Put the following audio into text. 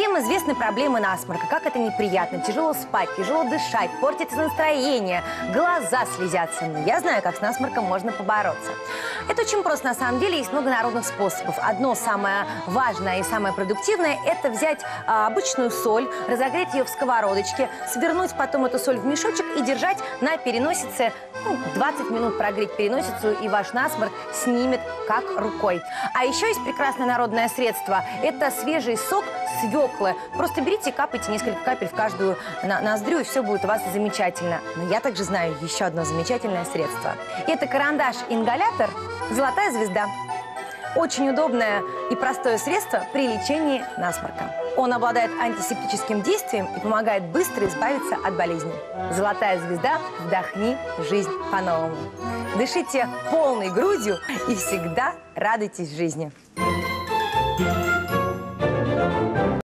Всем известны проблемы насморка, как это неприятно, тяжело спать, тяжело дышать, портится настроение, глаза слезятся. Но я знаю, как с насморком можно побороться. Это очень просто, на самом деле, есть много народных способов. Одно самое важное и самое продуктивное – это взять обычную соль, разогреть ее в сковородочке, свернуть потом эту соль в мешочек и держать на переносице, 20 минут прогреть переносицу, и ваш насморк снимет как рукой. А еще есть прекрасное народное средство – это свежий сок свеклы. Просто берите и капайте несколько капель в каждую ноздрю, и все будет у вас замечательно. Но я также знаю еще одно замечательное средство. Это карандаш-ингалятор «Золотая звезда». Очень удобное и простое средство при лечении насморка. Он обладает антисептическим действием и помогает быстро избавиться от болезни. «Золотая звезда» – вдохни жизнь по-новому. Дышите полной грудью и всегда радуйтесь жизни.